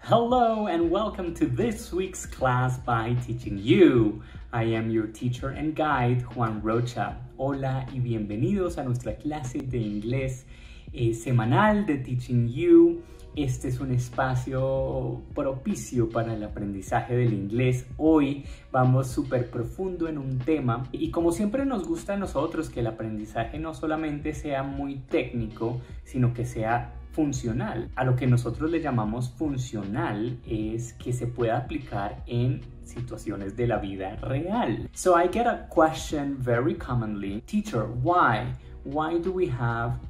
Hello and welcome to this week's class by Teaching You. I am your teacher and guide, Juan Rocha. Hola y bienvenidos a nuestra clase de inglés semanal de Teaching You. Este es un espacio propicio para el aprendizaje del inglés. Hoy vamos súper profundo en un tema y como siempre nos gusta a nosotros que el aprendizaje no solamente sea muy técnico, sino que sea funcional. A lo que nosotros le llamamos funcional es que se pueda aplicar en situaciones de la vida real. So I get a question very commonly. Teacher, why? Why do we have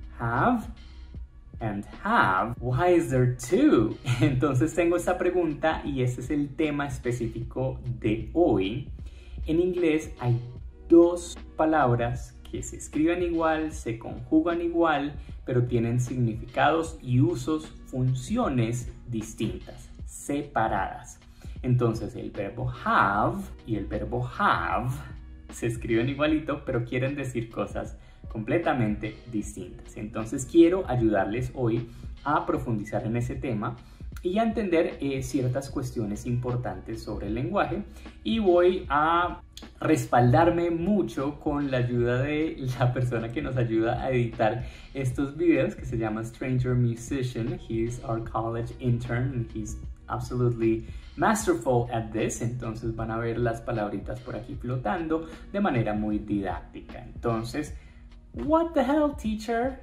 and have? Why is there two? Entonces tengo esta pregunta y este es el tema específico de hoy. En inglés hay dos palabras que se escriben igual, se conjugan igual, pero tienen significados y usos, funciones distintas, separadas. Entonces el verbo have y el verbo have se escriben igualito, pero quieren decir cosas completamente distintas. Entonces quiero ayudarles hoy a profundizar en ese tema y a entender ciertas cuestiones importantes sobre el lenguaje, y voy a respaldarme mucho con la ayuda de la persona que nos ayuda a editar estos videos, que se llama Stranger Musician. He is our college intern and he's absolutely masterful at this. Entonces van a ver las palabritas por aquí flotando de manera muy didáctica. Entonces, what the hell, teacher?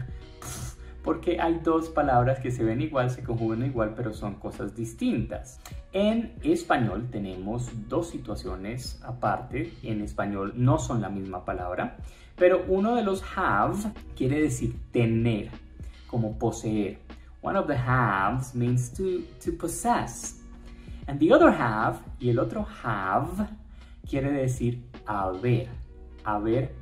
Porque hay dos palabras que se ven igual, se conjugan igual, pero son cosas distintas. En español tenemos dos situaciones aparte. En español no son la misma palabra, pero uno de los have quiere decir tener, como poseer. One of the haves means to possess. And the other have, y el otro have, quiere decir haber. Haber,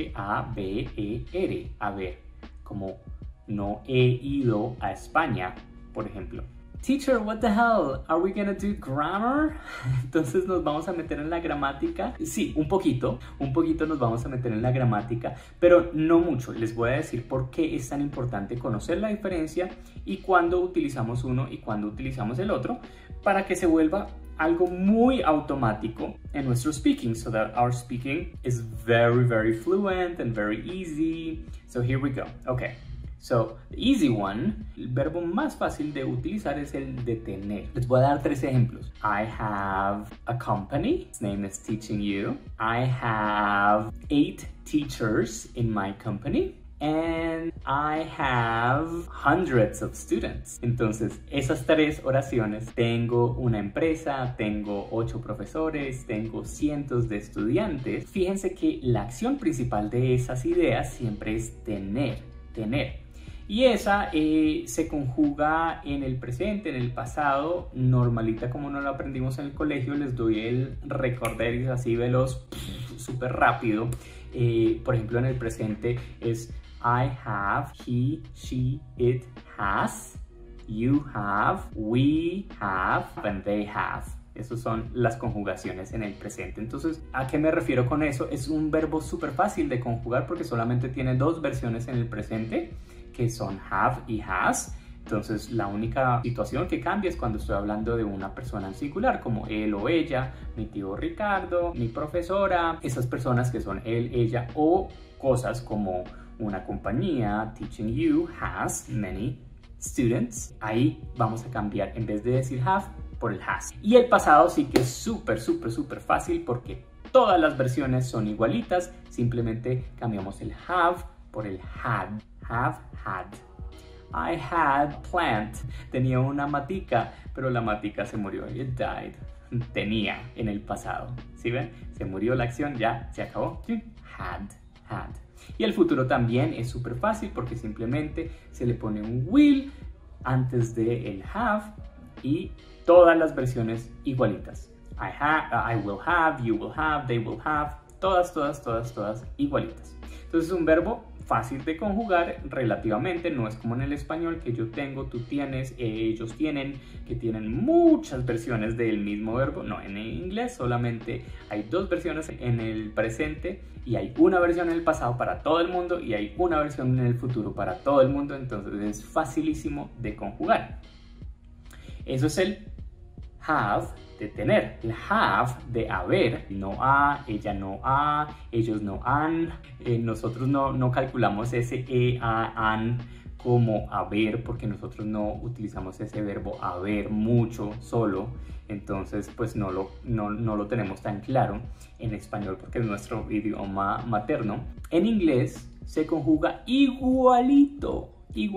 H-A-B-E-R, haber, como no he ido a España, por ejemplo. Teacher, what the hell? Are we gonna do grammar? Entonces nos vamos a meter en la gramática. Sí, un poquito nos vamos a meter en la gramática, pero no mucho. Les voy a decir por qué es tan importante conocer la diferencia y cuándo utilizamos uno y cuándo utilizamos el otro, para que se vuelva algo muy automático en nuestro speaking, so that our speaking is very, very fluent and very easy. So here we go. Okay. So, the easy one, el verbo más fácil de utilizar es el de tener. Les voy a dar tres ejemplos. I have a company. Its name is Teaching You. I have 8 teachers in my company. And I have hundreds of students. Entonces, esas tres oraciones, tengo una empresa, tengo 8 profesores, tengo cientos de estudiantes. Fíjense que la acción principal de esas ideas siempre es tener. Y esa se conjuga en el presente, en el pasado, normalita como no lo aprendimos en el colegio. Les doy el recorderis así veloz, súper rápido. Por ejemplo, en el presente es I have, he, she, it has, you have, we have, and they have. Esas son las conjugaciones en el presente. Entonces, ¿a qué me refiero con eso? Es un verbo súper fácil de conjugar porque solamente tiene dos versiones en el presente, que son have y has. Entonces, la única situación que cambia es cuando estoy hablando de una persona en singular, como él o ella, mi tío Ricardo, mi profesora, esas personas que son él, ella, o cosas como una compañía. Teaching You has many students. Ahí vamos a cambiar, en vez de decir have, por el has. Y el pasado sí que es súper fácil porque todas las versiones son igualitas. Simplemente cambiamos el have por el had. Have, had. I had plant. Tenía una matica, pero la matica se murió. It died. Tenía en el pasado. ¿Sí ven? Se murió la acción, ya se acabó. Had. Y el futuro también es súper fácil porque simplemente se le pone un will antes de el have y todas las versiones igualitas. I will have, you will have, they will have. Todas igualitas. Entonces es un verbo fácil de conjugar relativamente, no es como en el español que yo tengo, tú tienes, ellos tienen, que tienen muchas versiones del mismo verbo. No, en el inglés solamente hay dos versiones en el presente y hay una versión en el pasado para todo el mundo y hay una versión en el futuro para todo el mundo, entonces es facilísimo de conjugar. Eso es el have de tener, el have de haber, no ha, ella no ha, ellos no han, nosotros no calculamos ese han como haber porque nosotros no utilizamos ese verbo haber mucho solo, entonces pues no lo tenemos tan claro en español porque es nuestro idioma materno. En inglés se conjuga igualito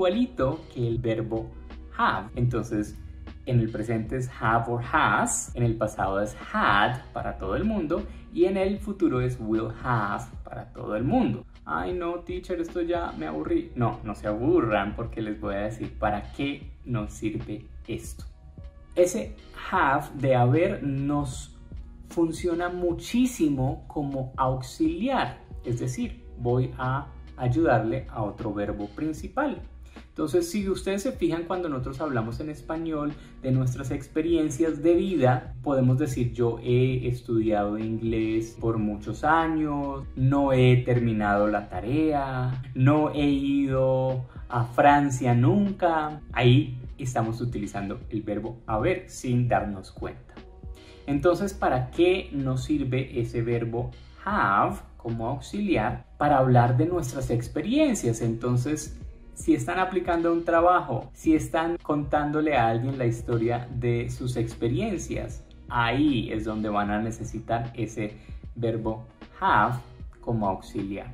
que el verbo have, entonces en el presente es have or has, en el pasado es had para todo el mundo y en el futuro es will have para todo el mundo. Ay no, teacher, esto ya me aburrí. No se aburran porque les voy a decir para qué nos sirve esto. Ese have de haber nos funciona muchísimo como auxiliar, es decir, voy a ayudarle a otro verbo principal. Entonces, si ustedes se fijan cuando nosotros hablamos en español de nuestras experiencias de vida, podemos decir yo he estudiado inglés por muchos años, no he terminado la tarea, no he ido a Francia nunca. Ahí estamos utilizando el verbo haber sin darnos cuenta. Entonces, ¿para qué nos sirve ese verbo have como auxiliar? Para hablar de nuestras experiencias. Entonces, si están aplicando un trabajo, si están contándole a alguien la historia de sus experiencias, ahí es donde van a necesitar ese verbo have como auxiliar.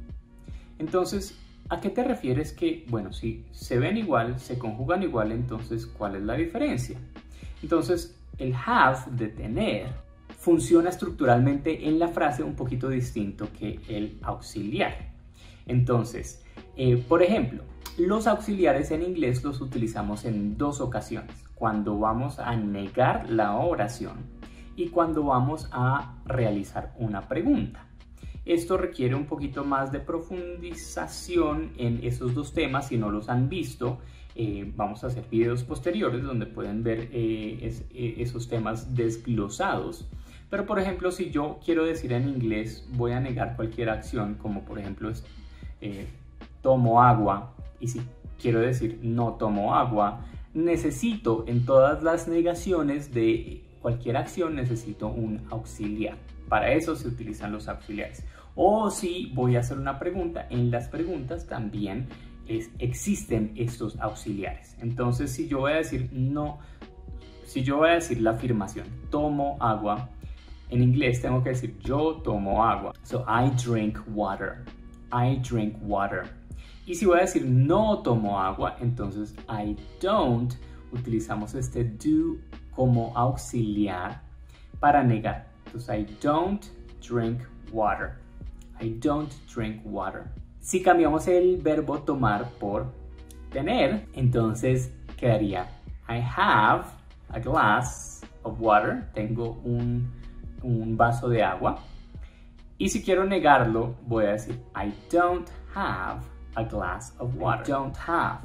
Entonces, ¿a qué te refieres que, bueno, si se ven igual, se conjugan igual, entonces, ¿cuál es la diferencia? Entonces, el have de tener funciona estructuralmente en la frase un poquito distinto que el auxiliar. Entonces, por ejemplo, los auxiliares en inglés los utilizamos en dos ocasiones, cuando vamos a negar la oración y cuando vamos a realizar una pregunta. Esto requiere un poquito más de profundización en esos dos temas. Si no los han visto, vamos a hacer videos posteriores donde pueden ver esos temas desglosados. Pero por ejemplo, si yo quiero decir en inglés voy a negar cualquier acción, como por ejemplo tomo agua, y si quiero decir no tomo agua, necesito en todas las negaciones de cualquier acción, necesito un auxiliar. Para eso se utilizan los auxiliares. O si voy a hacer una pregunta, en las preguntas también existen estos auxiliares. Entonces, si yo voy a decir la afirmación tomo agua, en inglés tengo que decir yo tomo agua. So, I drink water. I drink water. Y si voy a decir no tomo agua, entonces I don't, utilizamos este do como auxiliar para negar. Entonces I don't drink water. I don't drink water. Si cambiamos el verbo tomar por tener, entonces quedaría I have a glass of water. Tengo un vaso de agua. Y si quiero negarlo, voy a decir I don't have a glass of water. I don't have.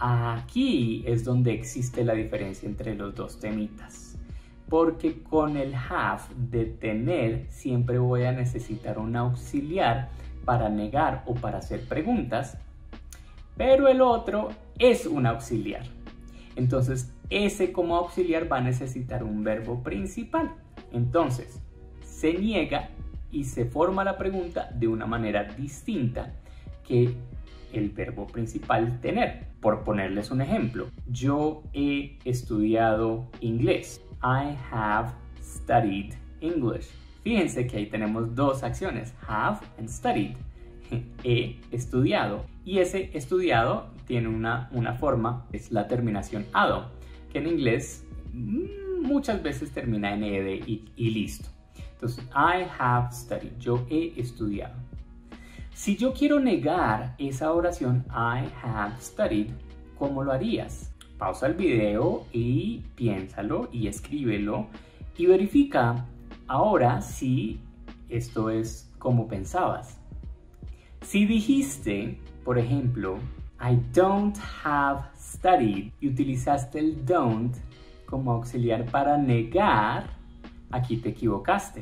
Aquí es donde existe la diferencia entre los dos temitas. Porque con el have de tener siempre voy a necesitar un auxiliar para negar o para hacer preguntas. Pero el otro es un auxiliar. Entonces ese como auxiliar va a necesitar un verbo principal. Entonces se niega y se forma la pregunta de una manera distinta que el verbo principal tener. Por ponerles un ejemplo, yo he estudiado inglés. I have studied English. Fíjense que ahí tenemos dos acciones, have and studied. He estudiado. Y ese estudiado tiene una forma, es la terminación ado, que en inglés muchas veces termina en ed y listo. Entonces, I have studied. Yo he estudiado. Si yo quiero negar esa oración, I have studied, ¿cómo lo harías? Pausa el video y piénsalo y escríbelo y verifica ahora si esto es como pensabas. Si dijiste, por ejemplo, I don't have studied y utilizaste el don't como auxiliar para negar, aquí te equivocaste.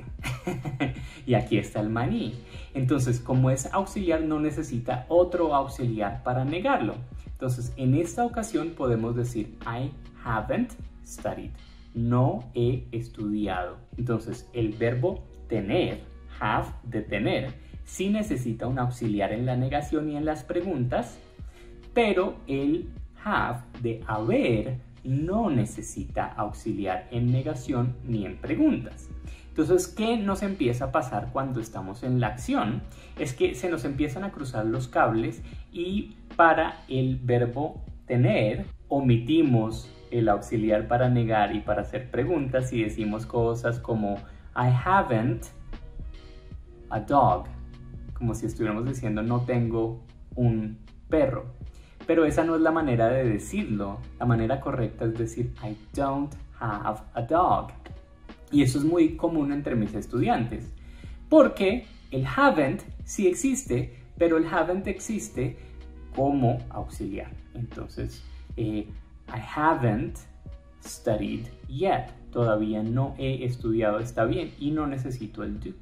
Y aquí está el maní. Entonces, como es auxiliar, no necesita otro auxiliar para negarlo. Entonces, en esta ocasión podemos decir I haven't studied. No he estudiado. Entonces, el verbo tener, have, de tener, sí necesita un auxiliar en la negación y en las preguntas, pero el have de haber no necesita auxiliar en negación ni en preguntas. Entonces, ¿qué nos empieza a pasar cuando estamos en la acción? Es que se nos empiezan a cruzar los cables y para el verbo tener omitimos el auxiliar para negar y para hacer preguntas y decimos cosas como I haven't a dog, como si estuviéramos diciendo no tengo un perro. Pero esa no es la manera de decirlo. La manera correcta es decir I don't have a dog. Y eso es muy común entre mis estudiantes. Porque el haven't sí existe, pero el haven't existe como auxiliar. Entonces, I haven't studied yet. Todavía no he estudiado, está bien, y no necesito el do.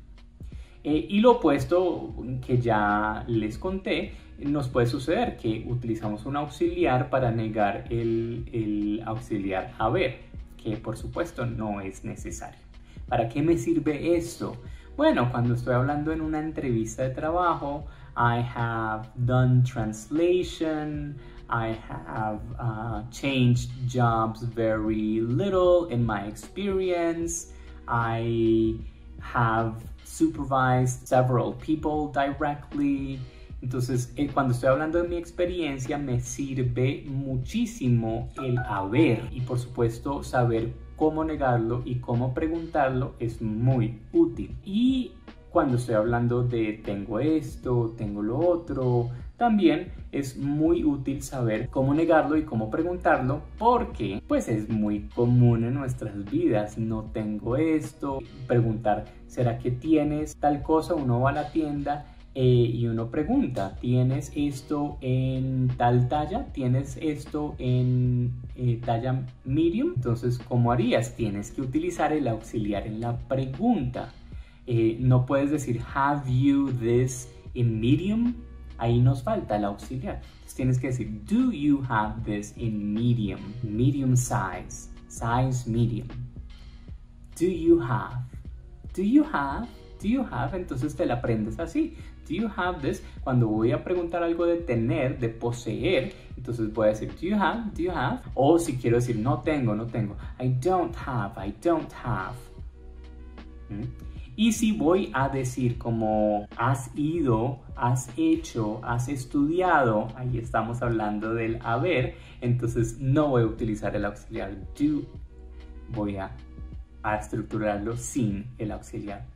Y lo opuesto que ya les conté, nos puede suceder que utilizamos un auxiliar para negar el auxiliar haber, que por supuesto no es necesario. ¿Para qué me sirve esto? Bueno, cuando estoy hablando en una entrevista de trabajo, I have done translation, I have changed jobs very little in my experience, I have supervised several people directly. Entonces, cuando estoy hablando de mi experiencia, me sirve muchísimo el haber y por supuesto saber cómo negarlo y cómo preguntarlo es muy útil. Y cuando estoy hablando de tengo esto, tengo lo otro, también es muy útil saber cómo negarlo y cómo preguntarlo porque pues es muy común en nuestras vidas. No tengo esto, preguntar ¿será que tienes tal cosa? Uno va a la tienda y uno pregunta, ¿tienes esto en tal talla? ¿Tienes esto en talla medium? Entonces, ¿cómo harías? Tienes que utilizar el auxiliar en la pregunta. No puedes decir, have you this in medium? Ahí nos falta el auxiliar. Entonces tienes que decir, do you have this in medium? Medium size. Size medium. Do you have? Do you have? Do you have? Entonces te la aprendes así. Do you have this? Cuando voy a preguntar algo de tener, de poseer, entonces voy a decir, do you have? Do you have? O si quiero decir, no tengo, no tengo. I don't have. I don't have. Y si voy a decir como has ido, has hecho, has estudiado, ahí estamos hablando del haber, entonces no voy a utilizar el auxiliar do, voy a estructurarlo sin el auxiliar.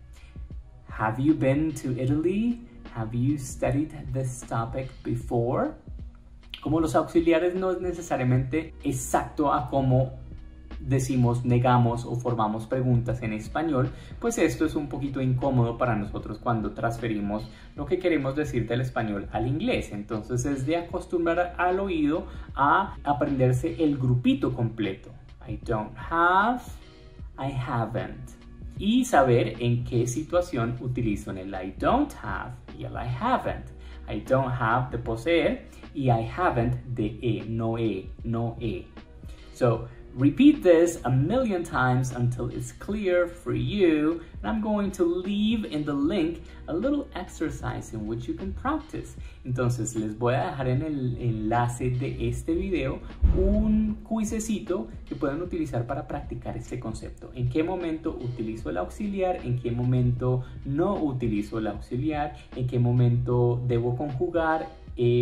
Have you been to Italy? Have you studied this topic before? Como los auxiliares no es necesariamente exacto a cómo decimos, negamos o formamos preguntas en español, pues esto es un poquito incómodo para nosotros cuando transferimos lo que queremos decir del español al inglés. Entonces es de acostumbrar al oído a aprenderse el grupito completo. I don't have, I haven't. Y saber en qué situación utilizo en el I don't have y el I haven't. I don't have de poseer y I haven't de no he, no he. So, repeat this a million times until it's clear for you, and I'm going to leave in the link a little exercise in which you can practice. Entonces les voy a dejar en el enlace de este video un cuisecito que pueden utilizar para practicar este concepto. ¿En qué momento utilizo el auxiliar? ¿En qué momento no utilizo el auxiliar? ¿En qué momento debo conjugar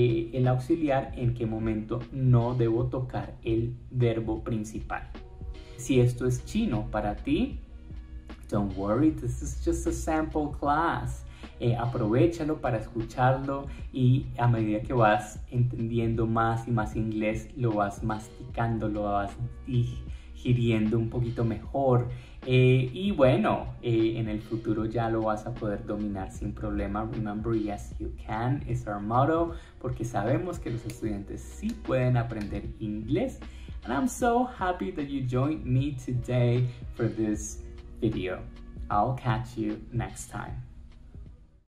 el auxiliar? ¿En qué momento no debo tocar el verbo principal? Si esto es chino para ti, don't worry, this is just a sample class. Aprovechalo para escucharlo y a medida que vas entendiendo más y más inglés, lo vas masticando, lo vas digiriendo un poquito mejor. Y bueno, en el futuro ya lo vas a poder dominar sin problema. Remember, yes you can is our motto, porque sabemos que los estudiantes sí pueden aprender inglés. And I'm so happy that you joined me today for this video. I'll catch you next time.